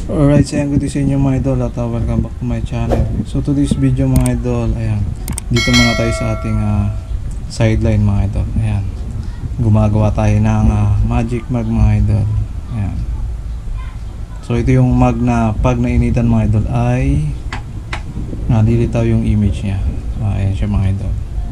Alright, so ayan, good sa inyo mga idol at welcome back to my channel. So today's video mga idol, ayan, dito muna tayo sa ating sideline mga idol. Ayan, gumagawa tayo ng magic mug mga idol. Ayan. So ito yung mug na pag nainitan mga idol ay nalilitaw yung image nya. Ayan siya mga idol.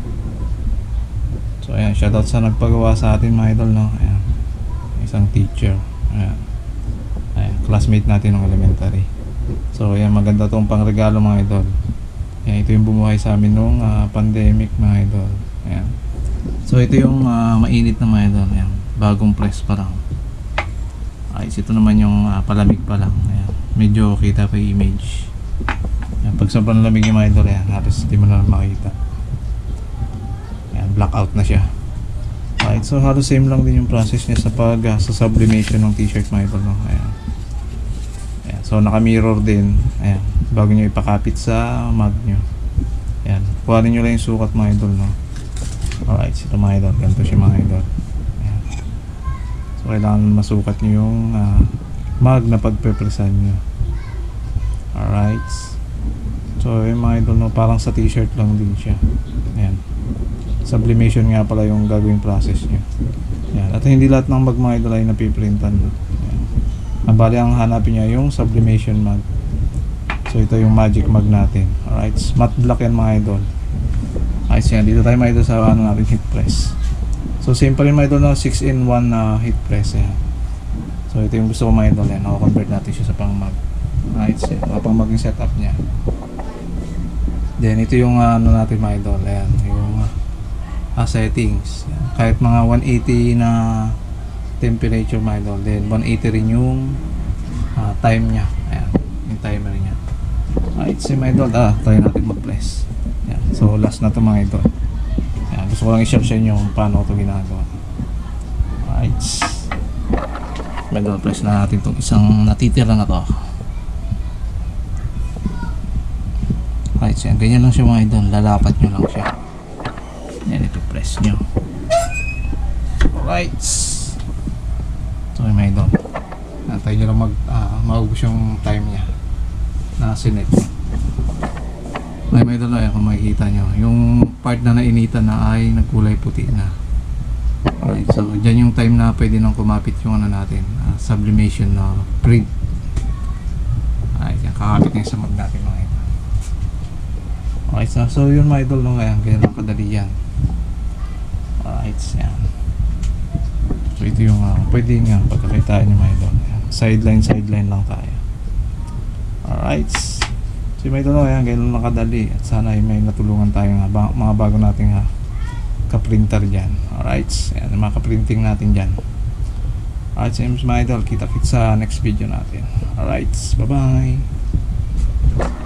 So ayan, shoutout sa nagpagawa sa atin mga idol, no? Ayan, isang teacher. Ayan, classmate natin ng elementary. So ayan, maganda tong pangregalo mga idol. Ayan, ito yung bumuhay sa amin nung pandemic mga idol. Ayan. So ito yung mainit na mga idol. Ayan, bagong press pa lang. Ay, ito naman yung palamig pa lang. Ayan, medyo kita pa yung image. Ayan, pag sobrang lamig yung mga idol, ayan, halos hindi mo na makita. Ayan, blackout na siya. Alright, so halos same lang din yung process niya sa sa sublimation ng t-shirt mga idol, no? Ayan. Ayan, so naka-mirror din. Ayan, bago nyo ipakapit sa mug nyo. Ayan, kuhanin nyo lang yung sukat mga idol, no? Alright, ito mga idol, ganito siya mga idol. Ayan. So kailangan masukat nyo yung mug na pagpe-presan nyo. Alright, so yung mga idol, no, parang sa t-shirt lang din siya. Ayan, sublimation nga pala yung gagawing process nyo. Ayan. At hindi lahat ng mug mga idol ay napiprintan. Ang bali ang hanapin niya yung sublimation mug. So ito yung magic mug natin. Alright, matte black yan mga idol. Ayos yan, dito tayo mga idol sa natin heat press. So same pa rin mga idol na 6-in-1 na heat press. Ayan. So ito yung gusto ko mga idol. Ayan, convert natin siya sa pang mug. Alright, pang mug yung setup niya. Then ito yung natin mga idol. Ayan, yung settings. Kahit mga 180 na temperature mga idol, then 180 rin yung time nya. Ayan, yung timer nya. Alright, si mga idol, try natin mag-press. Ayan, so last na to mga idol. Ayan, gusto ko lang i-share sa inyo kung paano ito ginagawa. Alright, mga idol, press na natin itong isang natitira na to. Alright, so yan, ganyan lang siya mga idol, lalapat nyo lang siya. Yan, ito press nyo. Alright, so may idol, natay nyo lang maubos yung time nya na sinet. May idol, ay kung makikita nyo yung part na nainitan na ay nagkulay puti na. Alright, so dyan yung time na pwede nang kumapit yung natin, sublimation na print. Alright, yan, kakapit nga sa mug natin mga idol. Alright, so yun mga idol, no? Ayan, kaya lang kadali yan. Alright, yan. So ito yung pwede nga pagkakitaan nyo mga idol. Sideline lang tayo. Alright, so mga idol, ayan, ganyan lang nakadali. At sana ay may natulungan tayo mga bago nating ka-printer dyan. Alright, ayan, mga ka-printing natin dyan. Alright, so mga idol, kita-kits sa next video natin. Alright, bye bye.